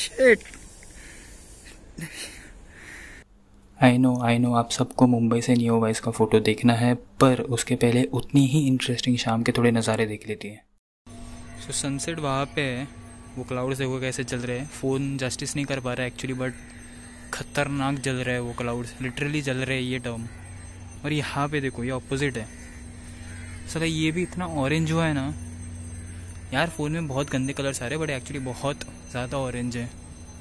Shit. I know आप सबको मुंबई से नियो वाइस का फ़ोटो देखना है, पर उसके पहले उतनी ही इंटरेस्टिंग शाम के थोड़े नज़ारे देख लेती हैं। सो सनसेट वहाँ पे है, वो क्लाउड्स देखो कैसे चल रहे हैं। फ़ोन जस्टिस नहीं कर पा रहा है एक्चुअली, बट खतरनाक जल रहा है वो क्लाउड्स, लिटरली जल रहे हैं ये टर्म। और यहाँ पे देखो ये ऑपोजिट है। सर ये भी इतना ऑरेंज हुआ है ना यार, फ़ोन में बहुत गंदे कलर्स आ रहे हैं, बट एक्चुअली बहुत ज़्यादा ऑरेंज है।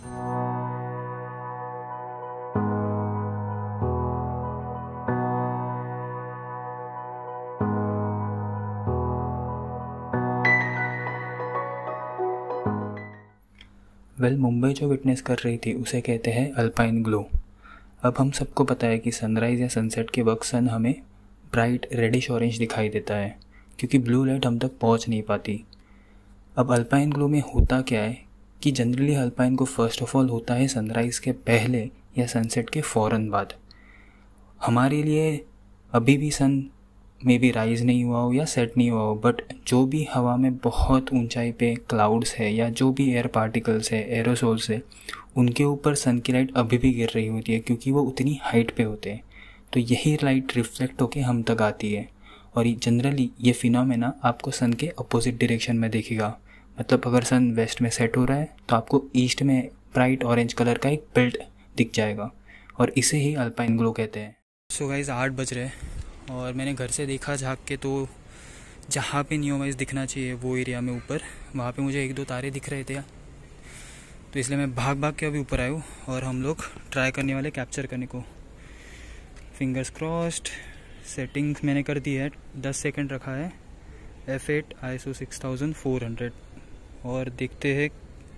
मुंबई जो विटनेस कर रही थी उसे कहते हैं अल्पाइन ग्लो। अब हम सबको पता है कि सनराइज़ या सनसेट के वक्त सन हमें ब्राइट रेडिश ऑरेंज दिखाई देता है, क्योंकि ब्लू लाइट हम तक पहुंच नहीं पाती। अब अल्पाइन ग्लो में होता क्या है कि जनरली अल्पाइन को फर्स्ट ऑफ ऑल होता है सनराइज़ के पहले या सनसेट के फ़ौरन बाद। हमारे लिए अभी भी सन मे बी राइज़ नहीं हुआ हो या सेट नहीं हुआ हो, बट जो भी हवा में बहुत ऊंचाई पे क्लाउड्स है या जो भी एयर पार्टिकल्स है, एरोसोल्स है, उनके ऊपर सन की लाइट अभी भी गिर रही होती है, क्योंकि वो उतनी हाइट पे होते हैं। तो यही लाइट रिफ्लेक्ट होके हम तक आती है। और जनरली ये फिनोमेना आपको सन के अपोजिट डायरेक्शन में दिखेगा। मतलब अगर सन वेस्ट में सेट हो रहा है तो आपको ईस्ट में ब्राइट ऑरेंज कलर का एक बेल्ट दिख जाएगा, और इसे ही अल्पाइन ग्लो कहते हैं। सो गाइस 8 बज रहे हैं और मैंने घर से देखा झाँक के, तो जहाँ पे नियो वाइस दिखना चाहिए वो एरिया में ऊपर, वहाँ पे मुझे 1-2 तारे दिख रहे थे, तो इसलिए मैं भाग भाग के अभी ऊपर आया हूँ और हम लोग ट्राई करने वाले कैप्चर करने को। Fingers crossed. सेटिंग्स मैंने कर दी है, 10 सेकंड रखा है, f8 ISO 6400, और देखते हैं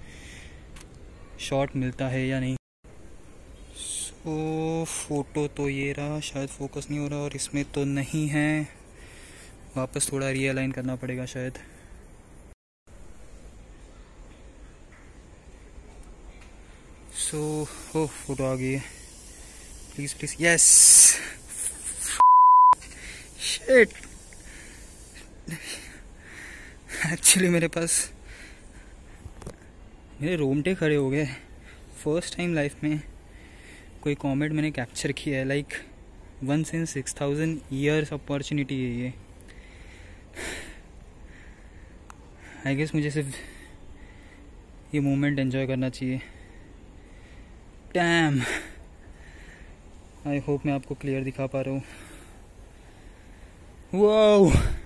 शॉट मिलता है या नहीं। सो फोटो तो ये रहा, शायद फोकस नहीं हो रहा, और इसमें तो नहीं है, वापस थोड़ा रीअलाइन करना पड़ेगा शायद। सो फोटो आ गई है, please please, yes. Shit, actually मेरे रोंगटे खड़े हो गए। फर्स्ट टाइम लाइफ में कोई कॉमेट मैंने कैप्चर किया है, लाइक 1 in 6000 ईयर्स अपॉर्चुनिटी है ये। आई गेस मुझे सिर्फ ये मोमेंट एंजॉय करना चाहिए। डैम, आई होप मैं आपको क्लियर दिखा पा रहा हूँ। वाओ।